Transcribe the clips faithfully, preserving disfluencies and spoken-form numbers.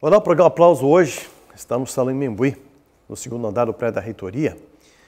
Olá, o programa Aplauso hoje, estamos no Salão Imembuí, no segundo andar do prédio da reitoria,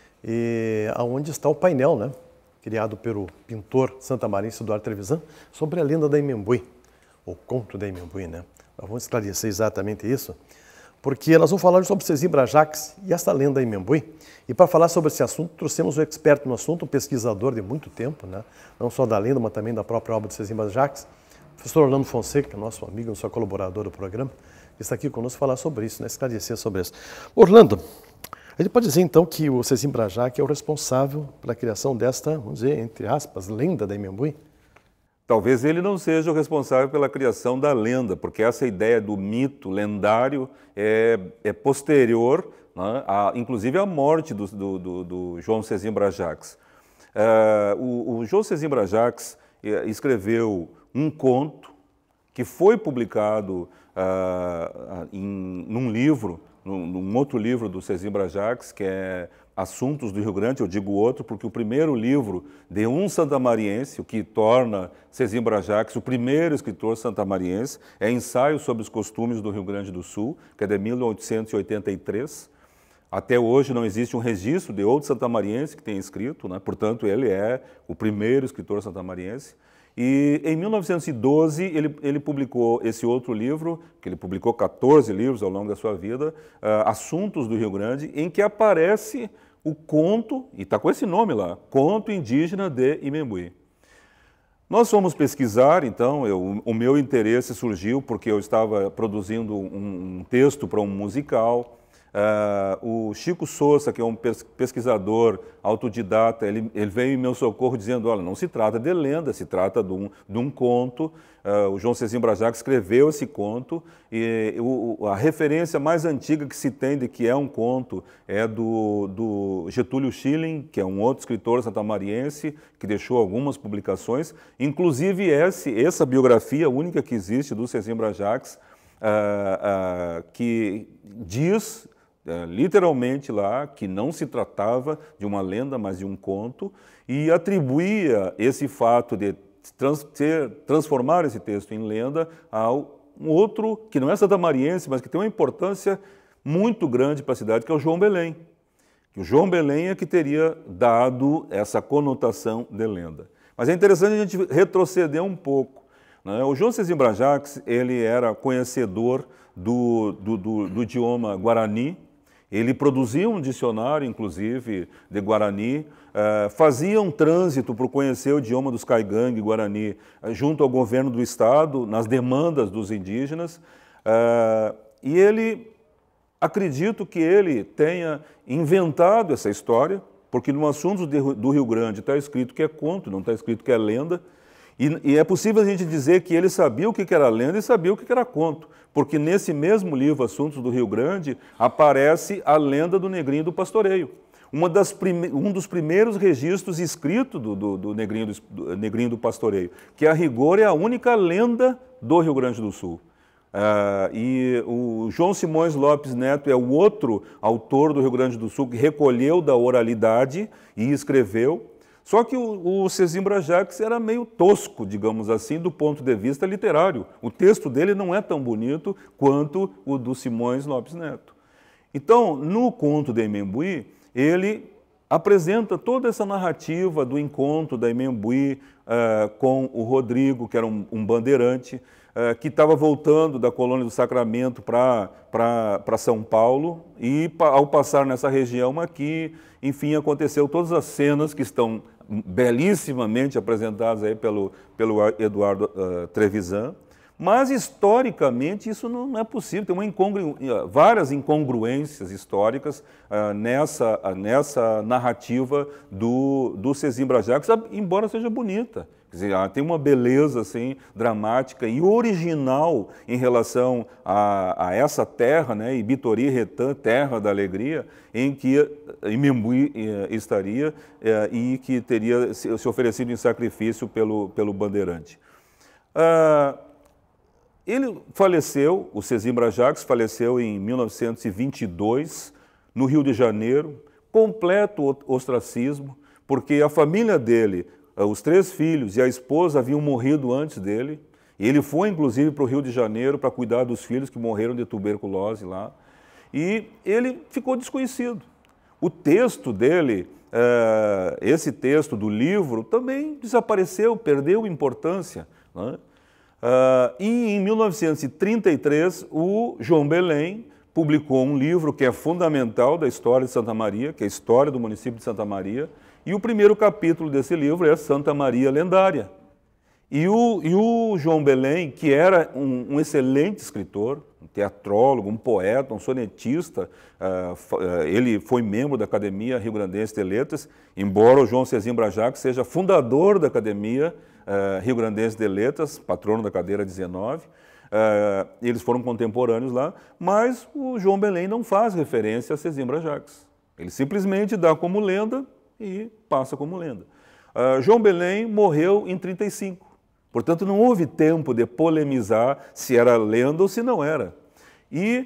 e aonde está o painel, né, criado pelo pintor santamarense Eduardo Trevisan, sobre a lenda da Imembuí, ou conto da Imembuí, né. Nós vamos esclarecer exatamente isso, porque nós vamos falar sobre Cezinha Brajax e essa lenda da Imembuí. E para falar sobre esse assunto, trouxemos um expert no assunto, um pesquisador de muito tempo, né, não só da lenda, mas também da própria obra de Cezinha Brajax, o professor Orlando Fonseca, nosso amigo, nosso colaborador do programa, está aqui conosco falar sobre isso, né, esclarecer sobre isso. Orlando, a gente pode dizer então que o Cezinha Brajax é o responsável pela criação desta, vamos dizer, entre aspas, lenda da Imembuí? Talvez ele não seja o responsável pela criação da lenda, porque essa ideia do mito lendário é, é posterior, né, a, inclusive à morte do, do, do, do João Cezinha Brajax. Uh, o, o João Cezinha Brajax escreveu um conto que foi publicado uh, em num livro, num, num outro livro do Cezinha Brajax, que é Assuntos do Rio Grande. Eu digo outro porque o primeiro livro de um santamariense, o que torna Cezinha Brajax o primeiro escritor santamariense, é Ensaio sobre os Costumes do Rio Grande do Sul, que é de mil oitocentos e oitenta e três. Até hoje não existe um registro de outro santamariense que tenha escrito, né? Portanto, ele é o primeiro escritor santamariense. E em mil novecentos e doze ele, ele publicou esse outro livro, que ele publicou quatorze livros ao longo da sua vida, uh, Assuntos do Rio Grande, em que aparece o conto, e está com esse nome lá, Conto Indígena de Imembuí. Nós fomos pesquisar, então, eu, o meu interesse surgiu porque eu estava produzindo um, um texto para um musical. Uh, o Chico Sousa, que é um pesquisador autodidata, ele, ele veio em meu socorro dizendo, olha, não se trata de lenda, se trata de um, de um conto. Uh, o João Cezinha Brajax escreveu esse conto e o, a referência mais antiga que se tem de que é um conto é do, do Getúlio Schilling, que é um outro escritor santamariense que deixou algumas publicações, inclusive esse, essa biografia única que existe do Cezinha Brajax, uh, uh, que diz literalmente lá que não se tratava de uma lenda, mas de um conto, e atribuía esse fato de trans, ter, transformar esse texto em lenda a um outro, que não é santamariense, mas que tem uma importância muito grande para a cidade, que é o João Belém. Que o João Belém é que teria dado essa conotação de lenda. Mas é interessante a gente retroceder um pouco, né? O João Cezinha Brajax, ele era conhecedor do, do, do, do idioma guarani. Ele produzia um dicionário, inclusive, de Guarani, uh, fazia um trânsito para conhecer o idioma dos Caigangue Guarani uh, junto ao governo do estado, nas demandas dos indígenas, uh, e ele, acredito que ele tenha inventado essa história, porque no assunto de, do Rio Grande está escrito que é conto, não está escrito que é lenda, e, e é possível a gente dizer que ele sabia o que era lenda e sabia o que era conto, porque nesse mesmo livro, Assuntos do Rio Grande, aparece a lenda do Negrinho do Pastoreio. Uma das prime... Um dos primeiros registros escritos do, do, do, Negrinho do, do Negrinho do Pastoreio, que a rigor é a única lenda do Rio Grande do Sul. Uh, e o João Simões Lopes Neto é o outro autor do Rio Grande do Sul que recolheu da oralidade e escreveu. Só que o, o Cezinha Brajax era meio tosco, digamos assim, do ponto de vista literário. O texto dele não é tão bonito quanto o do Simões Lopes Neto. Então, no conto da Imembuí, ele apresenta toda essa narrativa do encontro da Imembuí uh, com o Rodrigo, que era um, um bandeirante, uh, que estava voltando da colônia do Sacramento para São Paulo, e ao passar nessa região aqui, enfim, aconteceu todas as cenas que estão belíssimamente apresentadas aí pelo, pelo Eduardo uh, Trevisan, mas historicamente isso não é possível, tem uma incongru... várias incongruências históricas uh, nessa, uh, nessa narrativa do, do Cezinha Brajax, embora seja bonita. Quer dizer, ela tem uma beleza assim, dramática e original em relação a, a essa terra, né, Ibitori Retã, terra da alegria, em que Imembuí eh, estaria eh, e que teria se, se oferecido em sacrifício pelo, pelo bandeirante. Ah, ele faleceu, o Cezinha Brajax faleceu em mil novecentos e vinte e dois, no Rio de Janeiro, completo ostracismo, porque a família dele, os três filhos e a esposa haviam morrido antes dele, Ele foi, inclusive, para o Rio de Janeiro para cuidar dos filhos que morreram de tuberculose lá. E ele ficou desconhecido. O texto dele, uh, esse texto do livro, também desapareceu, perdeu importância, né? Uh, e em mil novecentos e trinta e três, o João Belém publicou um livro que é fundamental da história de Santa Maria, que é a história do município de Santa Maria, e o primeiro capítulo desse livro é Santa Maria Lendária. E o, e o João Belém, que era um, um excelente escritor, um teatrólogo, um poeta, um sonetista, uh, uh, ele foi membro da Academia Rio Grandense de Letras, embora o João Sesimbra Jacques seja fundador da Academia uh, Rio Grandense de Letras, patrono da cadeira dezenove, uh, eles foram contemporâneos lá, mas o João Belém não faz referência a Sesimbra Jacques. Ele simplesmente dá como lenda e passa como lenda. Uh, João Belém morreu em trinta e cinco. Portanto, não houve tempo de polemizar se era lenda ou se não era. E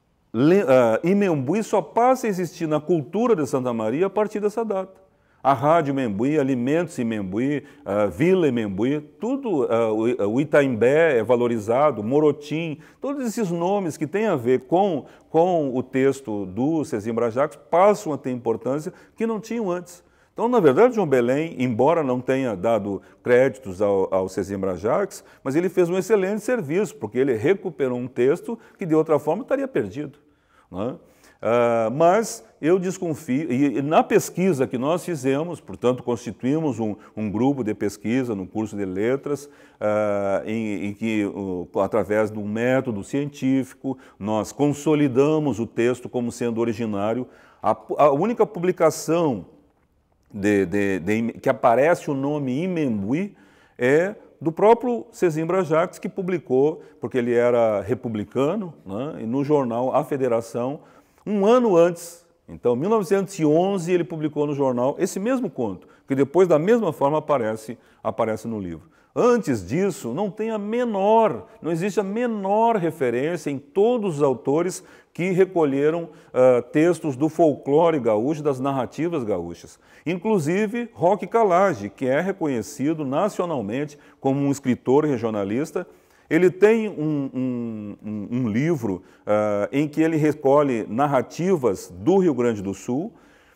uh, Imembuí só passa a existir na cultura de Santa Maria a partir dessa data. A Rádio Imembuí, Alimentos Imembuí, uh, Vila Imembuí, tudo, uh, o Itaimbé é valorizado, Morotim, todos esses nomes que têm a ver com, com o texto do Sesimbra Jacques passam a ter importância que não tinham antes. Então, na verdade, João Belém, embora não tenha dado créditos ao, ao Sesimbra Jacques, mas ele fez um excelente serviço, porque ele recuperou um texto que, de outra forma, estaria perdido, né? Uh, mas eu desconfio, e, e na pesquisa que nós fizemos, portanto, constituímos um, um grupo de pesquisa no curso de letras, uh, em, em que, uh, através de um método científico, nós consolidamos o texto como sendo originário. A, a única publicação De, de, de, que aparece o nome Imembuí é do próprio Sesimbra Jacques, que publicou, porque ele era republicano, né, e no jornal A Federação, um ano antes. Então, em mil novecentos e onze, ele publicou no jornal esse mesmo conto, que depois, da mesma forma, aparece, aparece no livro. Antes disso, não tem a menor, não existe a menor referência em todos os autores que recolheram uh, textos do folclore gaúcho, das narrativas gaúchas. Inclusive, Roque Calage, que é reconhecido nacionalmente como um escritor regionalista, ele tem um, um, um, um livro uh, em que ele recolhe narrativas do Rio Grande do Sul,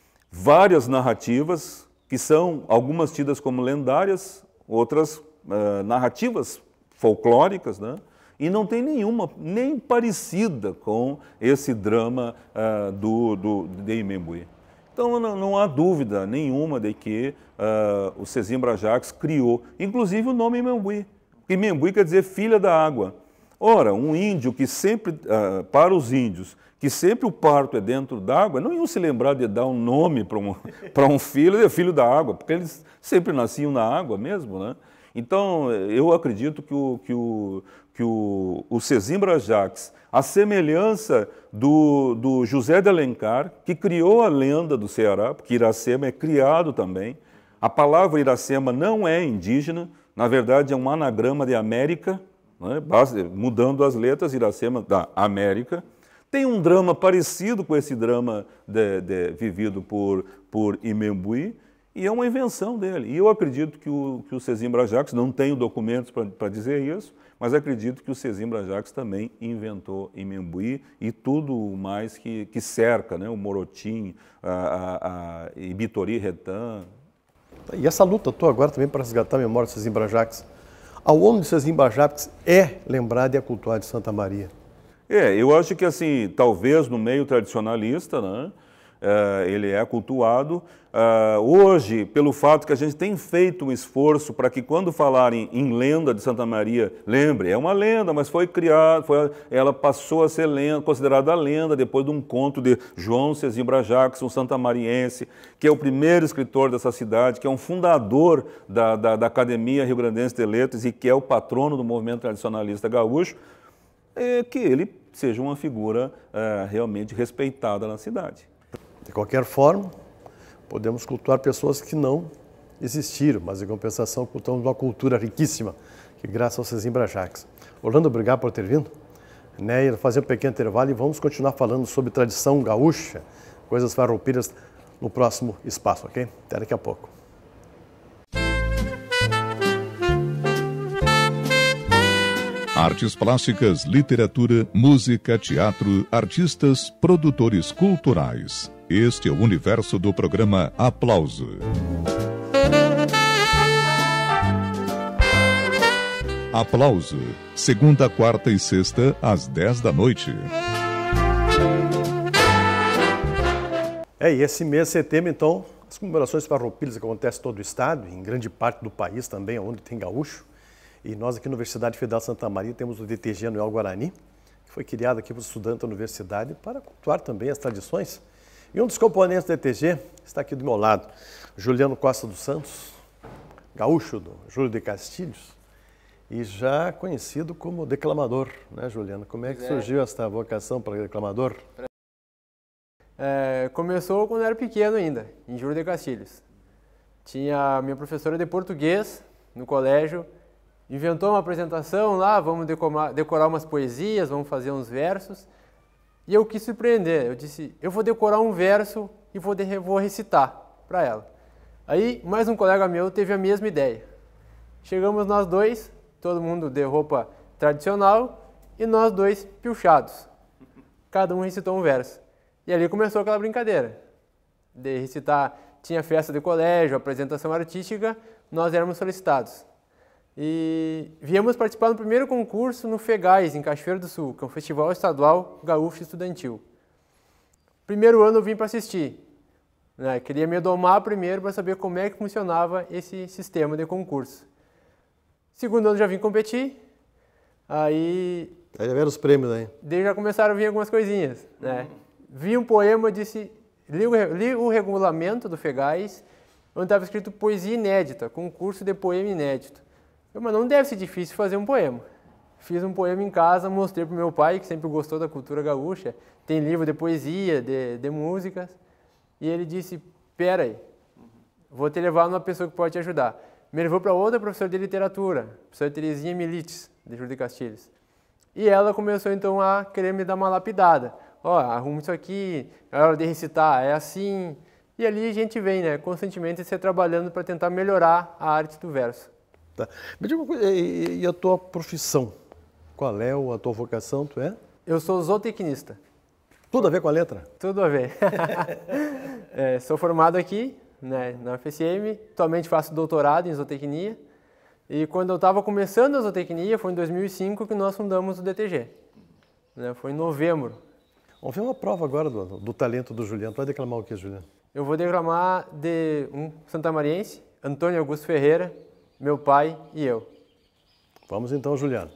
várias narrativas que são algumas tidas como lendárias, outras uh, narrativas folclóricas, né? E não tem nenhuma, nem parecida com esse drama uh, do, do, de Imembuí. Então não, não há dúvida nenhuma de que uh, o Sesimbra Jacques criou, inclusive o nome Imembuí. Imembuí quer dizer filha da água. Ora, um índio que sempre, uh, para os índios, que sempre o parto é dentro d'água, não iam se lembrar de dar um nome para um, para um filho, é filho da água, porque eles sempre nasciam na água mesmo, né? Então, eu acredito que o, que o, que o, o Sesimbra Jacques, a semelhança do, do José de Alencar, que criou a lenda do Ceará, porque Iracema é criado também. A palavra Iracema não é indígena, na verdade é um anagrama de América, né? Mudando as letras, Iracema da América. Tem um drama parecido com esse drama de, de, vivido por, por Imembuí, e é uma invenção dele. E eu acredito que o, que o Sesimbra Jacques, não tenho documentos para dizer isso, mas acredito que o Sesimbra Jacques também inventou Imembuí e tudo mais que, que cerca, né? O Morotim, a, a, a Ibitori Retã. E essa luta tua agora também para resgatar a memória do Sesimbra Jacques. Ao homem do Sesimbra Jacques é lembrado e acultuado de Santa Maria. É, eu acho que assim, talvez no meio tradicionalista, né? Uh, ele é cultuado. Uh, hoje, pelo fato que a gente tem feito um esforço para que quando falarem em lenda de Santa Maria, lembre, é uma lenda, mas foi criada, foi, ela passou a ser lenda, considerada lenda depois de um conto de João Sesimbra Jacques, um santamariense, que é o primeiro escritor dessa cidade, que é um fundador da, da, da Academia Rio Grandense de Letras e que é o patrono do movimento tradicionalista gaúcho, é que ele seja uma figura uh, realmente respeitada na cidade. De qualquer forma, podemos cultuar pessoas que não existiram, mas em compensação cultuamos uma cultura riquíssima, que graças ao Sesimbra Jacques. Orlando, obrigado por ter vindo. Neia, fazer um pequeno intervalo e vamos continuar falando sobre tradição gaúcha, coisas farroupilhas no próximo espaço, ok? Até daqui a pouco. Artes plásticas, literatura, música, teatro, artistas, produtores culturais. Este é o universo do programa Aplauso. Aplauso, segunda, quarta e sexta, às dez da noite. É, e esse mês de setembro, então, as comemorações farroupilhas acontecem em todo o estado, em grande parte do país também, onde tem gaúcho. E nós aqui na Universidade Federal de Santa Maria temos o D T G Anuel Guarani, que foi criado aqui para os estudantes da universidade para cultuar também as tradições. E um dos componentes do D T G está aqui do meu lado, Juliano Costa dos Santos, gaúcho do Júlio de Castilhos, e já conhecido como declamador, né, Juliano? Como é que surgiu esta vocação para declamador? É, começou quando eu era pequeno ainda, em Júlio de Castilhos. Tinha minha professora de português no colégio, inventou uma apresentação lá, vamos decorar, decorar umas poesias, vamos fazer uns versos. E eu quis surpreender, eu disse, eu vou decorar um verso e vou, de, vou recitar para ela. Aí, mais um colega meu teve a mesma ideia. Chegamos nós dois, todo mundo de roupa tradicional, e nós dois pilchados. Cada um recitou um verso. E ali começou aquela brincadeira de recitar. Tinha festa de colégio, apresentação artística, nós éramos solicitados. E viemos participar do primeiro concurso no FEGAIS, em Cachoeiro do Sul, que é um festival estadual gaúcho estudantil. Primeiro ano eu vim para assistir. Né? Queria me domar primeiro para saber como é que funcionava esse sistema de concurso. Segundo ano já vim competir, aí... Aí já vieram os prêmios aí. Daí já começaram a vir algumas coisinhas, né? Vi um poema, disse, li o, li o regulamento do FEGAIS, onde estava escrito poesia inédita, concurso de poema inédito. Eu, mas não deve ser difícil fazer um poema. Fiz um poema em casa, mostrei para o meu pai, que sempre gostou da cultura gaúcha, tem livro de poesia, de, de músicas, e ele disse, pera aí, vou te levar numa pessoa que pode te ajudar. Me levou para outra professora de literatura, a professora Terezinha Milites, de Júlio de Castilhos. E ela começou então a querer me dar uma lapidada. Ó, oh, arruma isso aqui, é hora de recitar, é assim. E ali a gente vem, né, constantemente se trabalhando para tentar melhorar a arte do verso. Tá. Me diga uma coisa, e, e a tua profissão? Qual é a tua vocação, tu é? Eu sou zootecnista. Tudo a ver com a letra? Tudo a ver. é, sou formado aqui, né, na U F S M, atualmente faço doutorado em zootecnia. E quando eu estava começando a zootecnia, foi em dois mil e cinco que nós fundamos o D T G. Né, foi em novembro. Vamos ver uma prova agora do, do talento do Juliano. Tu vai declamar o que, Juliano? Eu vou declamar de um santamariense, Antônio Augusto Ferreira, meu pai e eu. Vamos então, Juliano.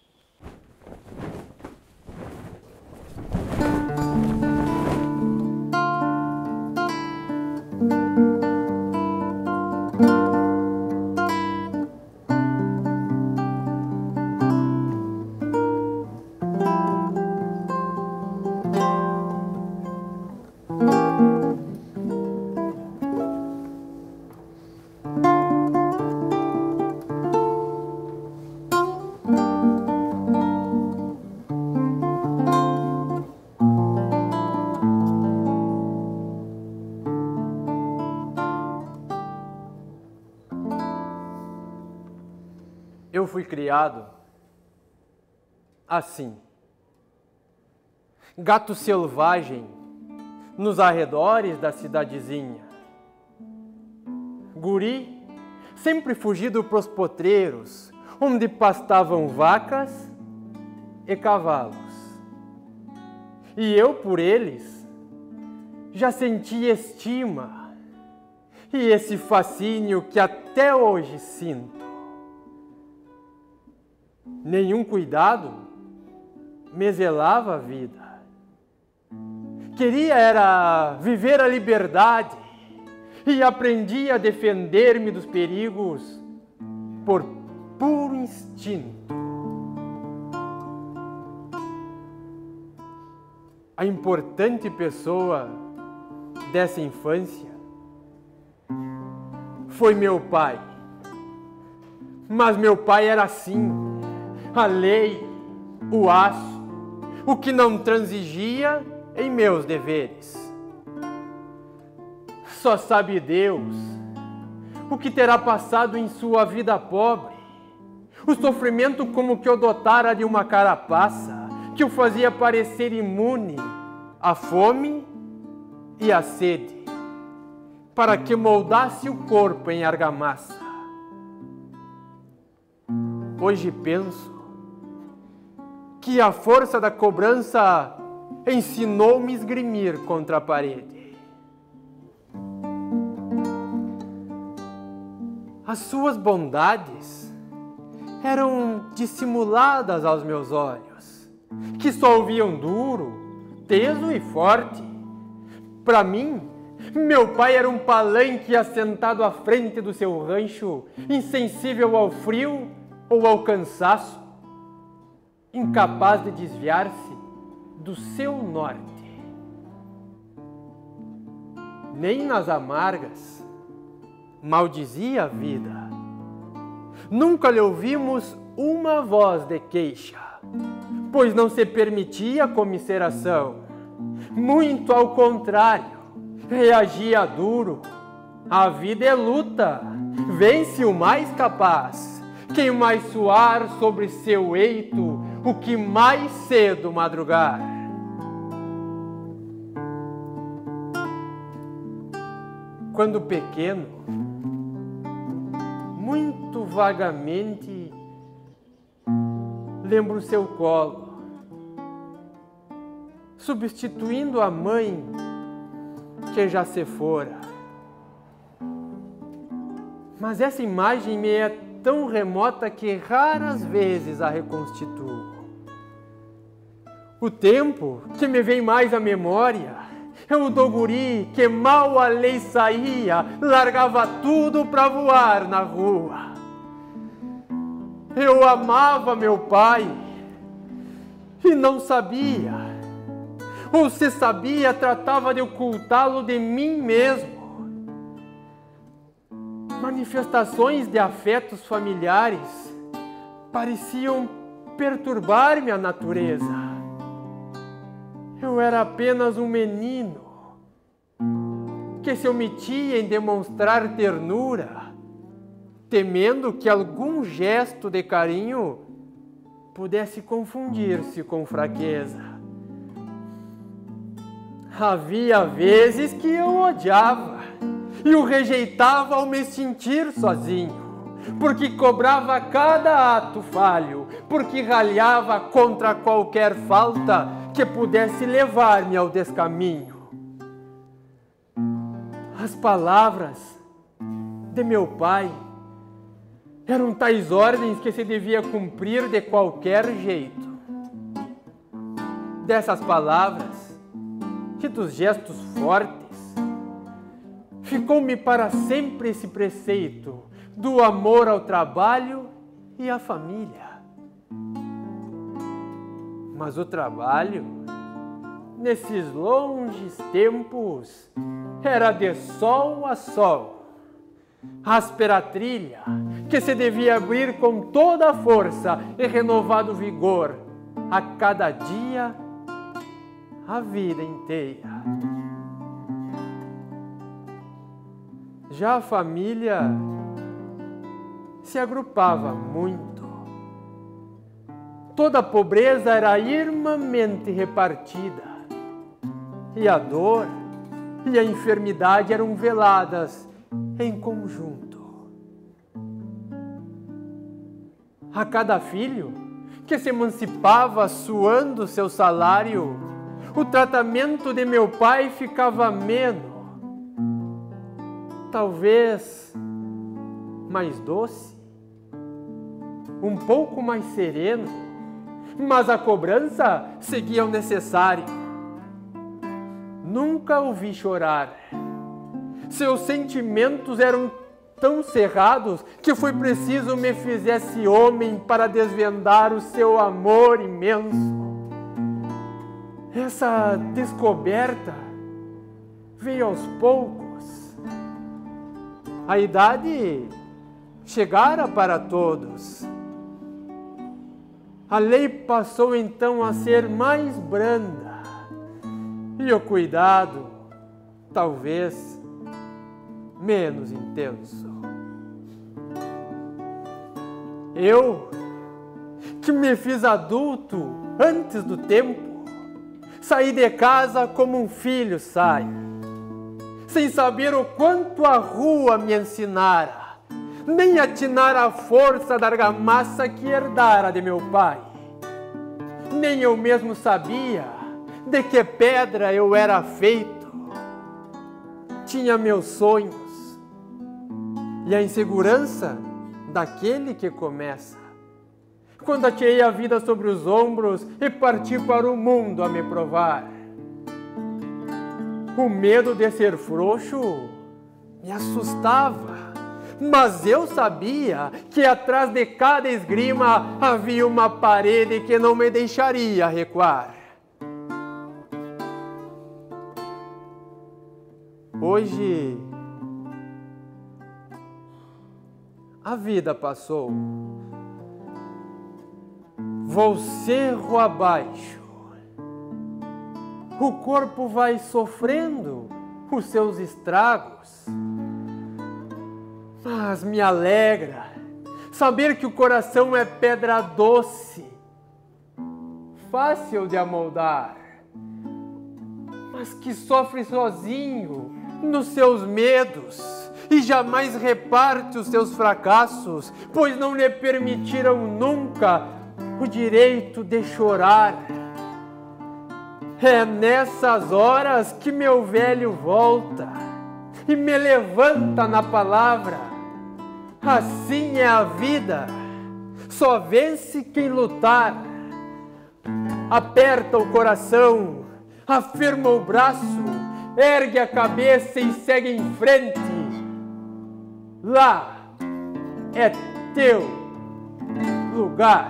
Eu fui criado assim, gato selvagem nos arredores da cidadezinha. Guri, sempre fugido pros potreiros, onde pastavam vacas e cavalos. E eu por eles já senti estima e esse fascínio que até hoje sinto. Nenhum cuidado me zelava a vida. Queria era viver a liberdade e aprendi a defender-me dos perigos por puro instinto. A importante pessoa dessa infância foi meu pai. Mas meu pai era assim, a lei, o aço, o que não transigia em meus deveres. Só sabe Deus o que terá passado em sua vida pobre, O sofrimento como que o dotara de uma carapaça, que o fazia parecer imune à fome e à sede, para que moldasse o corpo em argamassa. Hoje penso que a força da cobrança ensinou-me esgrimir contra a parede. As suas bondades eram dissimuladas aos meus olhos, que só o viam duro, teso e forte. Para mim, meu pai era um palanque assentado à frente do seu rancho, insensível ao frio ou ao cansaço, incapaz de desviar-se do seu norte. Nem nas amargas maldizia a vida. Nunca lhe ouvimos uma voz de queixa, pois não se permitia comiseração. Muito ao contrário, reagia duro. A vida é luta, vence o mais capaz. Quem mais suar sobre seu eito, o que mais cedo madrugar. Quando pequeno, muito vagamente, lembro seu colo, substituindo a mãe que já se fora. Mas essa imagem me é tão remota que raras vezes a reconstituo. O tempo que me vem mais à memória é o do guri que mal a lei saía, largava tudo para voar na rua. Eu amava meu pai e não sabia, ou se sabia, tratava de ocultá-lo de mim mesmo. Manifestações de afetos familiares pareciam perturbar minha natureza. Eu era apenas um menino que se omitia em demonstrar ternura, temendo que algum gesto de carinho pudesse confundir-se com fraqueza. Havia vezes que eu odiava e o rejeitava ao me sentir sozinho, porque cobrava cada ato falho, porque ralhava contra qualquer falta que pudesse levar-me ao descaminho. As palavras de meu pai eram tais ordens que se devia cumprir de qualquer jeito. Dessas palavras e dos gestos fortes, ficou-me para sempre esse preceito do amor ao trabalho e à família. Mas o trabalho, nesses longes tempos, era de sol a sol, áspera trilha que se devia abrir com toda a força e renovado vigor a cada dia, a vida inteira. Já a família se agrupava muito. Toda a pobreza era irmãmente repartida, e a dor e a enfermidade eram veladas em conjunto. A cada filho que se emancipava suando seu salário, o tratamento de meu pai ficava ameno, talvez mais doce, um pouco mais sereno, mas a cobrança seguia o necessário. Nunca o vi chorar. Seus sentimentos eram tão cerrados que foi preciso me fizesse homem para desvendar o seu amor imenso. Essa descoberta veio aos poucos. A idade chegara para todos. A lei passou então a ser mais branda e o cuidado, talvez, menos intenso. Eu, que me fiz adulto antes do tempo, saí de casa como um filho sai, sem saber o quanto a rua me ensinara, nem atinar a força da argamassa que herdara de meu pai. Nem eu mesmo sabia de que pedra eu era feito. Tinha meus sonhos e a insegurança daquele que começa. Quando atirei a vida sobre os ombros e parti para o mundo a me provar. O medo de ser frouxo me assustava, mas eu sabia que atrás de cada esgrima havia uma parede que não me deixaria recuar. Hoje, a vida passou. Vou cerro abaixo. O corpo vai sofrendo os seus estragos. Mas me alegra saber que o coração é pedra doce, fácil de amoldar, mas que sofre sozinho nos seus medos e jamais reparte os seus fracassos, pois não lhe permitiram nunca o direito de chorar. É nessas horas que meu velho volta e me levanta na palavra. Assim é a vida, só vence quem lutar. Aperta o coração, afirma o braço, ergue a cabeça e segue em frente. Lá é teu lugar.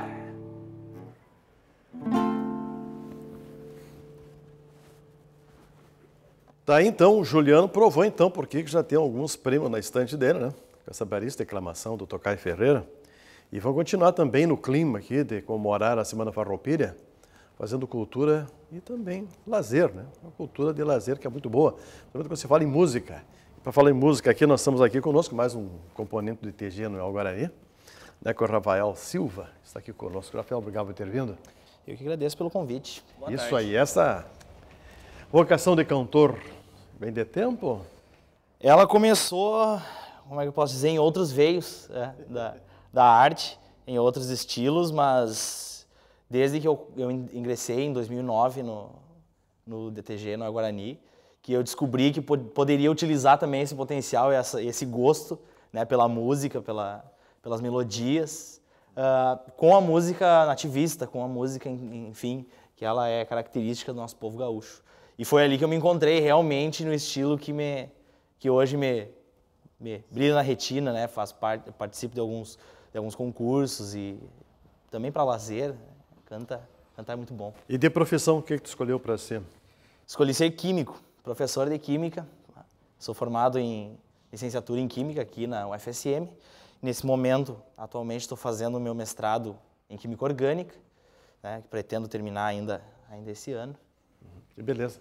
Tá aí então, o Juliano provou então porque já tem alguns prêmios na estante dele, né? Com essa belíssima declamação do Tocai Ferreira. E vão continuar também no clima aqui de comemorar a Semana Farroupilha, fazendo cultura e também lazer, né? Uma cultura de lazer que é muito boa. Quando você fala em música, para falar em música aqui, nós estamos aqui conosco mais um componente do I T G no Guarani, né? Com o Rafael Silva, está aqui conosco. Rafael, obrigado por ter vindo. Eu que agradeço pelo convite. Boa Isso tarde. Aí, essa vocação de cantor vem de tempo? Ela começou, como é que eu posso dizer, em outros veios é, da, da arte, em outros estilos, mas desde que eu, eu ingressei em dois mil e nove no, no D T G, no Guarani, que eu descobri que pod poderia utilizar também esse potencial, essa, esse gosto, né, pela música, pela, pelas melodias, uh, com a música nativista, com a música, enfim, que ela é característica do nosso povo gaúcho. E foi ali que eu me encontrei realmente no estilo que, me, que hoje me, me brilha na retina, né? Faço parte, participo de alguns, de alguns concursos e também para lazer, canta, cantar é muito bom. E de profissão, o que, que tu escolheu para ser? Escolhi ser químico, professor de química. Sou formado em licenciatura em química aqui na U F S M. Nesse momento, atualmente, estou fazendo o meu mestrado em química orgânica, né? Que pretendo terminar ainda, ainda esse ano. Que beleza.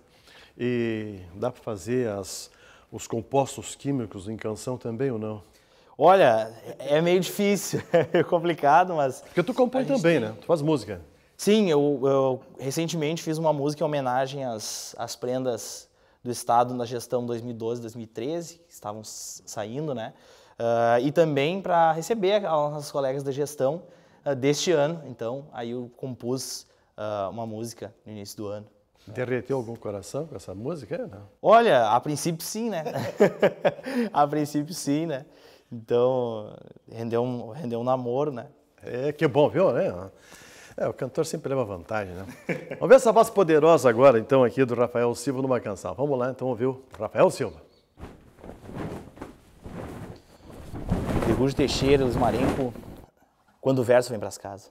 E dá para fazer as, os compostos químicos em canção também ou não? Olha, é meio difícil, é complicado, mas... Porque tu compõe também, tem... né? Tu faz música. Sim, eu, eu recentemente fiz uma música em homenagem às, às prendas do Estado na gestão dois mil e doze, dois mil e treze, que estavam saindo, né? Uh, e também para receber as colegas da gestão uh, deste ano. Então, aí eu compus uh, uma música no início do ano. Derreteu algum coração com essa música? Não? Olha, a princípio sim, né? A princípio sim, né? Então, rendeu um, rendeu um namoro, né? É, que bom, viu? Né? É, o cantor sempre leva vantagem, né? Vamos ver essa voz poderosa agora, então, aqui do Rafael Silva numa canção. Vamos lá, então, ouvir o Rafael Silva. De Rujo Teixeira, Luiz Marenco, Quando o Verso Vem Pras Casas.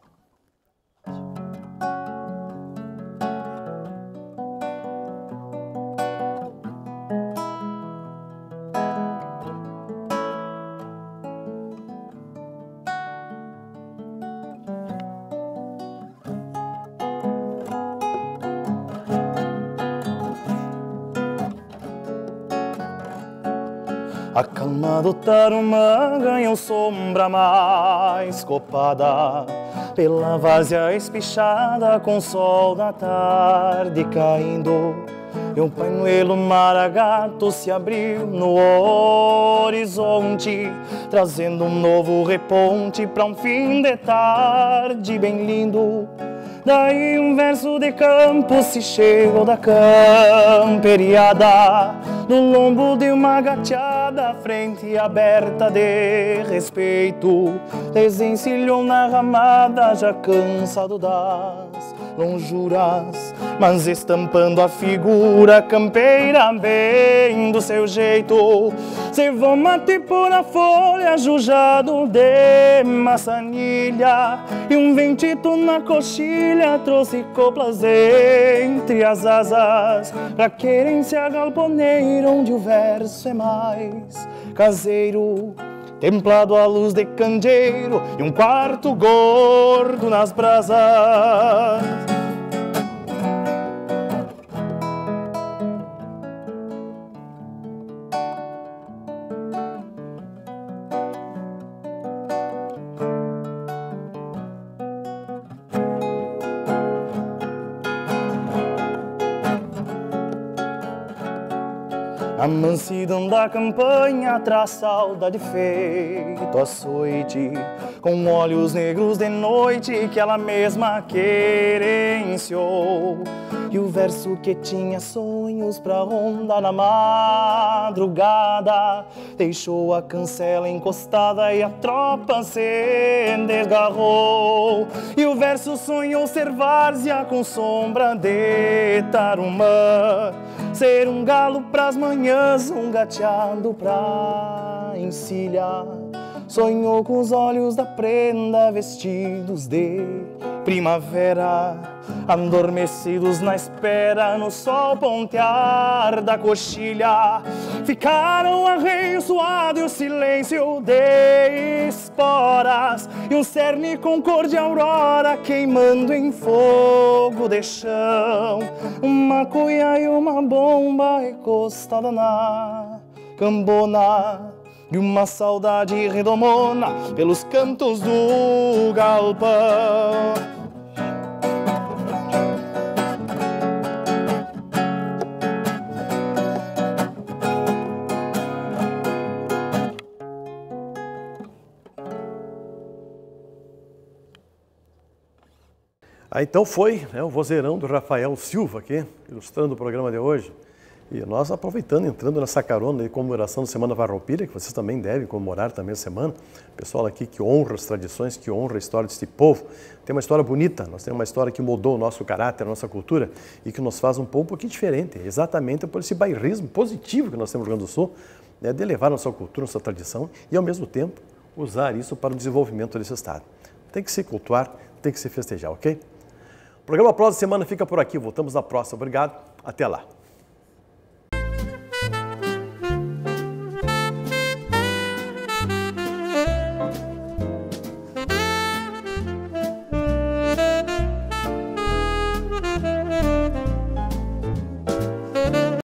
A calma do Tarumã ganhou sombra mais copada pela várzea espichada com o sol da tarde caindo. E um painelo maragato se abriu no horizonte, trazendo um novo reponte para um fim de tarde bem lindo. Daí um verso de campo se chegou da camperiada, no lombo de uma gateada, frente aberta de respeito. Desencilhou na ramada, já cansado das lonjuras, mas estampando a figura campeira bem do seu jeito. Cevou mate por a folha, jujado de maçanilha, e um ventito na coxilha trouxe coplas entre as asas, pra querência galponeira onde o verso é mais caseiro, templado à luz de candeeiro e um quarto gordo nas brasas. A mansidão da campanha traz saudade feito açoite, com olhos negros de noite que ela mesma querenciou. E o verso que tinha sonhos pra rondar na madrugada deixou a cancela encostada e a tropa se desgarrou. E o verso sonhou ser várzea com sombra de Tarumã, ser um galo pras manhãs, um gateado pra encilhar. Sonhou com os olhos da prenda vestidos de primavera, adormecidos na espera no sol pontear da coxilha. Ficaram arreio suado e o silêncio de esporas, e um cerne com cor de aurora queimando em fogo de chão. Uma cuia e uma bomba recostada na cambona, e uma saudade redomona pelos cantos do galpão. Ah, então foi, né, o vozeirão do Rafael Silva aqui, ilustrando o programa de hoje. E nós aproveitando, entrando nessa carona de comemoração da Semana Farroupilha, que vocês também devem comemorar também a semana. Pessoal aqui que honra as tradições, que honra a história desse povo. Tem uma história bonita, nós temos uma história que moldou o nosso caráter, a nossa cultura e que nos faz um povo um pouquinho diferente, exatamente por esse bairrismo positivo que nós temos no Rio Grande do Sul, né, de levar nossa cultura, nossa tradição e, ao mesmo tempo, usar isso para o desenvolvimento desse estado. Tem que se cultuar, tem que se festejar, ok? O programa Prosa da Semana fica por aqui, voltamos na próxima. Obrigado, até lá.